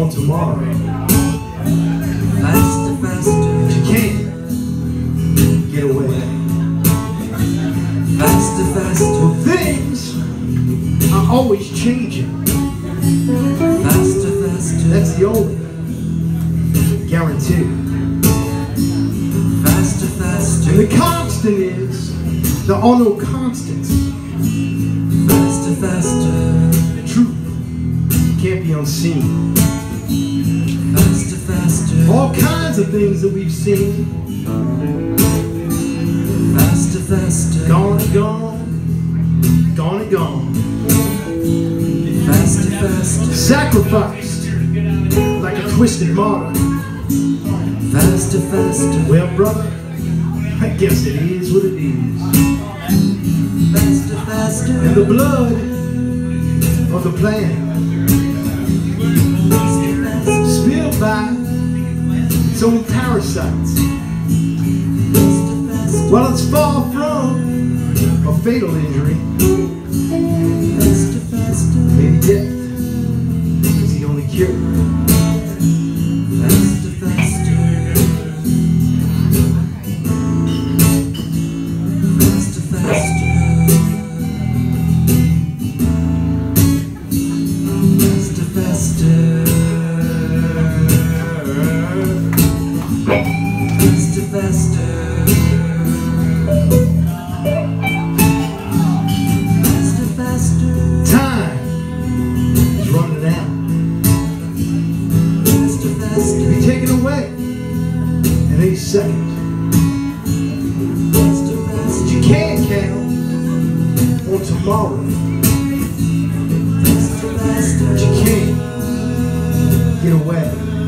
on tomorrow. Faster, faster. But you can't get away. Faster, faster. Well, things are always changing. Faster, faster. That's the only guarantee. Faster, faster. And the constant is, there are no constants. Faster, faster. The truth can't be unseen. Faster, faster. All kinds of things that we've seen, Faster, faster. gone and gone, gone and gone. Faster, faster. Sacrificed like a twisted martyr. Faster, faster. Well, brother, I guess it is what it is. Faster, faster. And the blood of the planet Faster, faster. spilled by its own parasites. Faster, faster. Well, it's far from a fatal injury. Faster, faster. Maybe death is the only cure. Faster, faster. Faster, faster. Faster, faster. Faster, faster. Faster, faster. Time is running out. Faster, faster. Be taken away in any second. Faster, But faster. you can't count on tomorrow. Faster, faster. But you can't get away.